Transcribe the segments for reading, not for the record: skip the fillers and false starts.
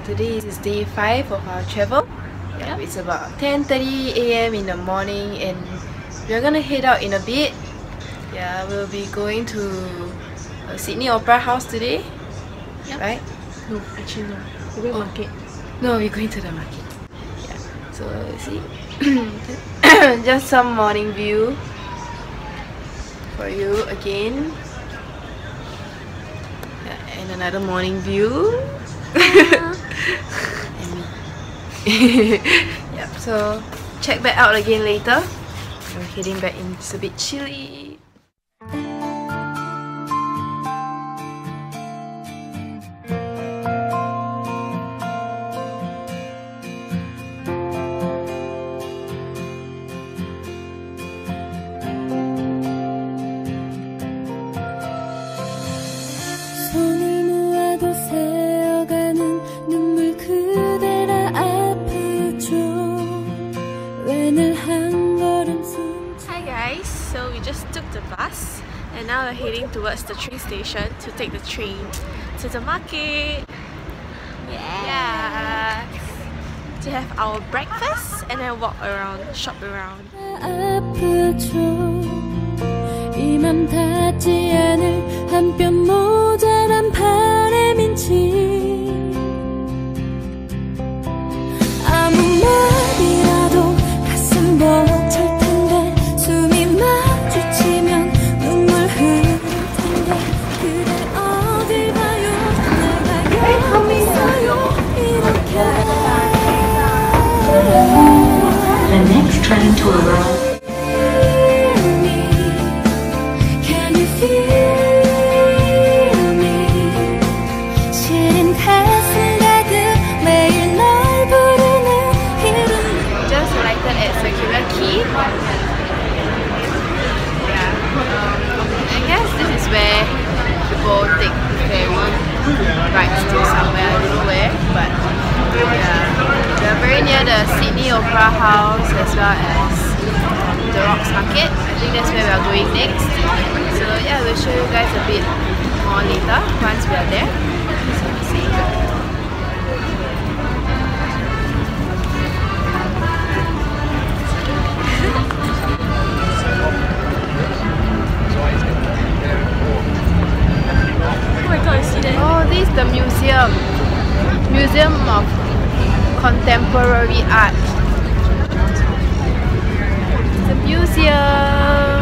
today is day 5 of our travel. Yeah, it's about 10:30 AM in the morning and we're gonna head out in a bit. Yeah, we'll be going to Sydney Opera House today. Yep. Right? No, actually no. We're going market. No, we're going to the market. Yeah. So see, just some morning view for you again. Yeah, and another morning view. And me. Yep. So check back out again later. We're heading back in. It's a bit chilly. So we just took the bus and now we're heading towards the train station to take the train to the market. Yeah. To have our breakfast and then walk around, shop around. The next train to arrive. Just alighted at Circular Quay. Yeah. I guess this is where people take ferry rides to somewhere, I don't know where, but yeah. We're very near the Sydney Opera House as well as the Rocks Market. I think that's where we are going next. So yeah, we'll show you guys a bit more later once we are there. So see. Oh my god, I see that. Oh, this is the museum. Museum of Contemporary Art. It's a museum.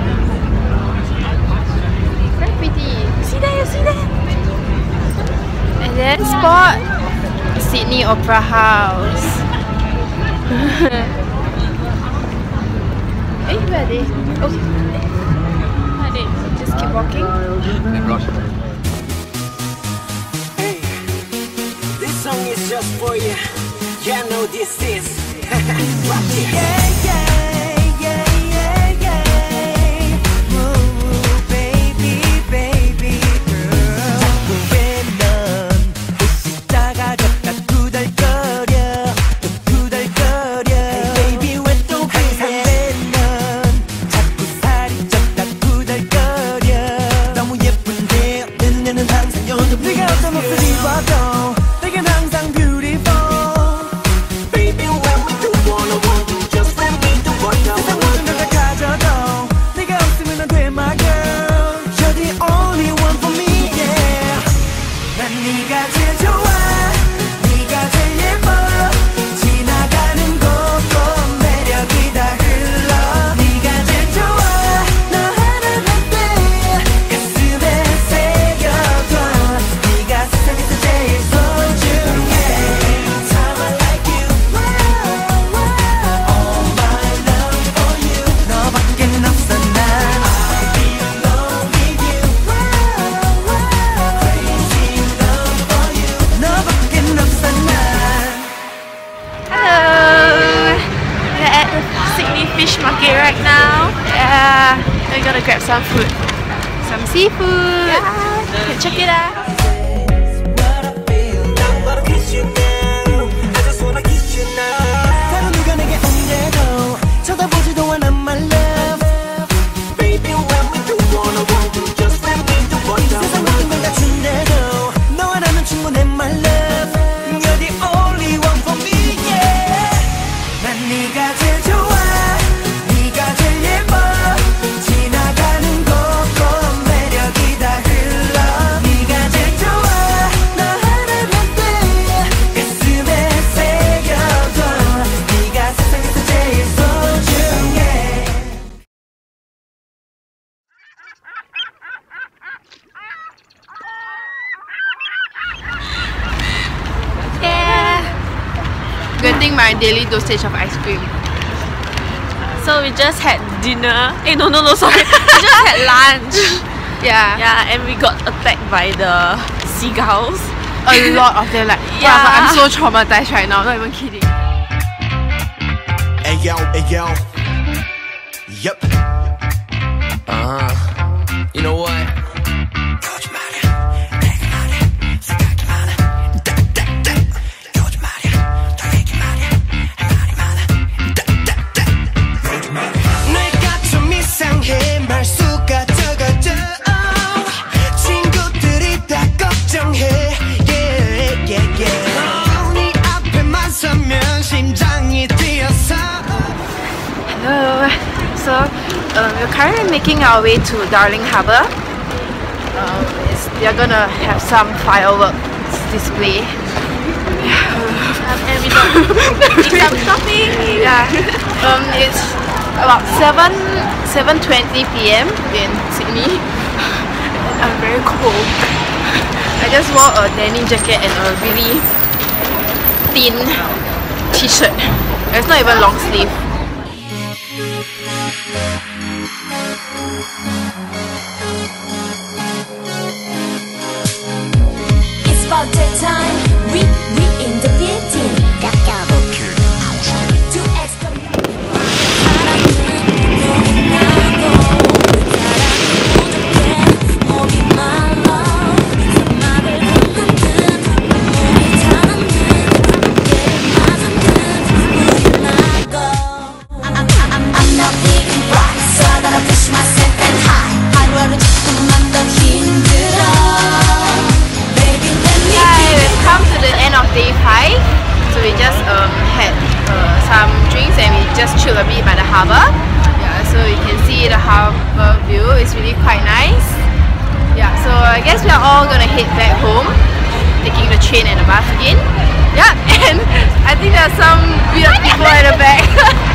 Very pretty. See that? You see that? And then spot Sydney Opera House. Hey, where are they? Oh, where are they? Just keep walking. Hey, this song is just for you. Yeah, I know this is. Rock it. Yeah, yeah, yeah, yeah, yeah. Ooh, baby, baby girl. 자꾸 왜 넌 웃다가 졌다 구달거려 또 구달거려. Hey baby 왜 또 그래? 왜 넌 자꾸 살이 쪘다 구달거려. 너무 예쁜데 내 눈에는 항상 요즘 네가 어떤 모습을 입어도 내겐 항상 beautiful. Right now, yeah, we're gonna grab some food, some seafood. Yeah, check it out. 세상 모든 걸 다 준대도 너와 나는 충분해 my love. getting my daily dosage of ice cream. So we just had dinner. No, sorry. We just had lunch. Yeah, and we got attacked by the seagulls. A lot of them, like, Yeah. wow, I'm so traumatized right now, not even kidding. Hey yo. Yep. You know what? 내가 좀 이상해 말수가 적어져 친구들이 다 걱정해 네 앞에만 서면 심장이 뛰어서. Hello. So we're currently making our way to Darling Harbour. They're gonna have some fireworks display. And we got some shopping. Yeah. It's about 7:20 p.m. in Sydney. I'm very cold. I just wore a denim jacket and a really thin t-shirt. It's not even long sleeve. It's about that time. We in the building. To exclamation. I'm not being bright, so I gotta push myself and high. 하루하루 조금만 더 힘들어. Baby, let me Hi, we've come to the end of day 5. So we just had some drinks and we just chilled a bit by the harbour. Yeah, so you can see the harbour view. It's really quite nice. Yeah, so I guess we are all gonna head back home, taking the train and the bus again. Yeah, and I think there are some weird people at the back.